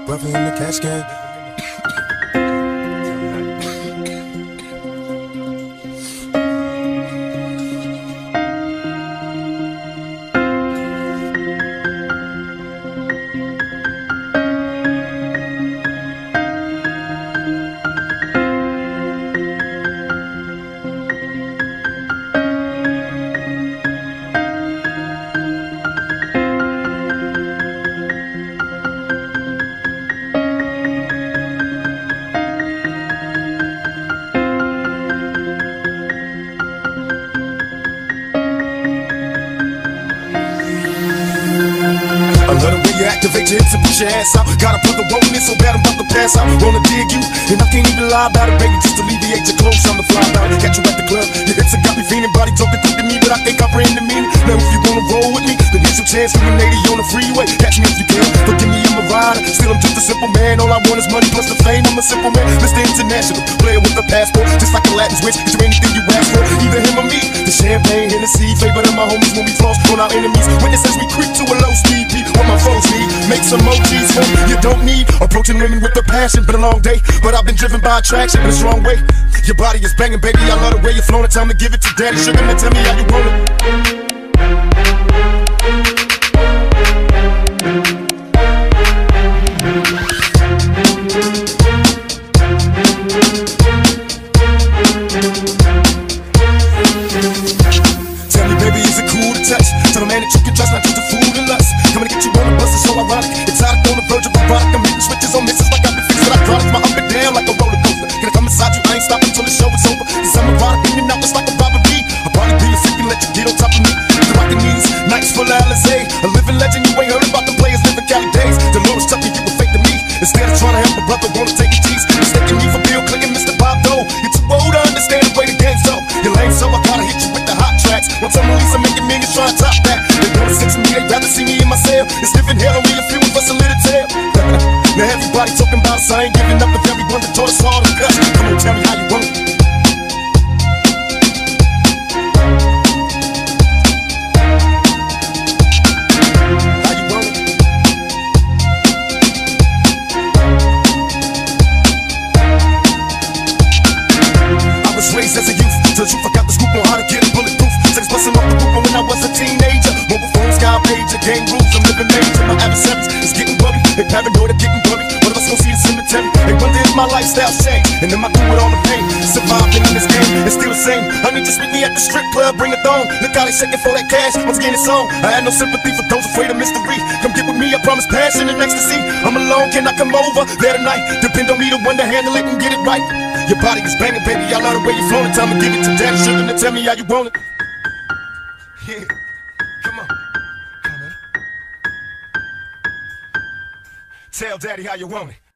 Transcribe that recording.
brother in the casket. Activate your hips and push your ass out. Got a brother rolling it so bad I'm about to pass out. Wanna dig you, and I can't even lie about it, baby. Just alleviate your clothes, I'm the fly about it. Got you at the club, your hips have got me feeling. Body talking quick to me, but I think I bring the meaning. Now if you wanna roll with me, then here's your chance. You and 80 on the freeway, catch me if you can. Forgive me, I'm a rider, still I'm just a simple man. All I want is money plus the fame, I'm a simple man. Mr. International, player with a passport, just like a Latin switch. Get you anything you ask for, either him or me. The champagne, Hennessy, flavor of my homies when we floss on our enemies. Witness as we creep to a low speed, beat what my foes need. Make some emojis for you don't need. Approaching women with a passion, been a long day, but I've been driven by attraction in a strong way. Your body is banging, baby, I love the way you're flowing. Time to give it to daddy sugar, now tell me how you want it. Tell me, baby, is it cool to touch? Tell a man that you can trust, not just a fool to lust. Coming to get you on the bus, it's so ironic. Exotic on the verge of erotic. I'm hitting switches on misses like I've been fixing hydraulics. My up and down like a roller coaster. Can I come inside you? I ain't stopping till the show is over. Cause I'm erotic, in and out just like a robbery. I'll probably be a freak and let you get on top of me. The rockin' knees, nights full of Alizé. A living legend, you ain't heard about the players living Cali days. The Lord's Chucky, you were fake to me. Instead of trying to help a brother, wanna take a tease. Mistaking me for Bill Clinton, Mr. Bob Dole. You're too old to understand the way the game's so. You're lame, so I gotta hit you with the hot tracks. Once I'm released, I'm making millions trying to top that. They wanna sex me, they'd rather see me in my cell. It's living hell, only a few of us a little tale. Now everybody talking about us, I ain't giving up with everyone that taught us all to cuss. Come on, tell me how you want it. How you want it? I was raised as a youth, till you forgot the scoop on how to get it bulletproof. Sex busting off the roof when I was a teenager. Mobile phone, sky pager, gang rules, I'm living major. My adversaries is getting buggy, they paranoid of getting buggy. One of us gon' see the cemetery. They wonder if my lifestyle's changed, and am I through with all the pain? Surviving in this game, it's still the same. Honey, just meet me at the strip club, bring a thong. Look how they shaking for that cash, once again it's on. I had no sympathy for those afraid of mystery. Come get with me, I promise passion and ecstasy. I'm alone, can I come over there tonight? Depend on me to one to handle it and get it right. Your body is banging, baby, I love the way you're flowing. Time to give it to daddy sugar, now tell me how you want it. Yeah, come on, come on. Tell daddy how you want it.